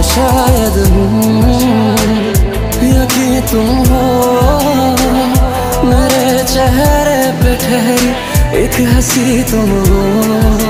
शायद यकीन तुम हो मेरे चेहरे पे ठहरी एक हंसी तुम हो।